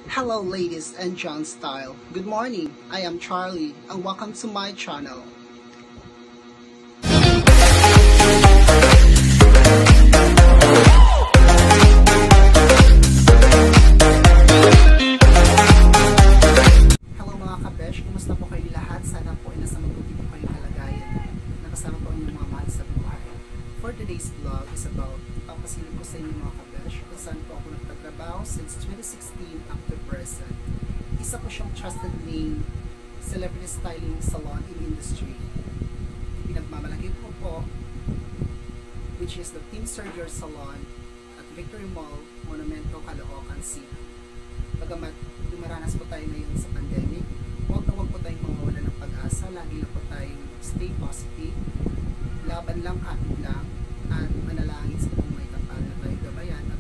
Hello ladies and John Style. Good morning. I am Charlie and welcome to my channel. Hello mga kabesh, kumusta po kayo lahat? Sana po ay nasa mabuti po kayong kalagayan. Nakasama po ang inyong mga mahal sa buhay. For today's vlog is about papasilip ko sa inyo mga kabesh kung saan po ako nagtatrabaho since 2016 up to present. Isa po siyang trusted name, celebrity styling salon in industry. Pinagmamalaki ko po, which is the Team Surgery Salon at Victory Mall, Monumento, Caloocan City. Bagamat dumaranas po tayo ngayon sa pandemic, huwag po tayong mawawala ng pag-asa, lagi lang po tayong stay positive, laban lang, atin lang, at manalangin sa kung may kapal na tayo gabayan